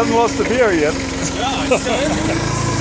Hasn't lost the beer yet. Yeah, it's still in there.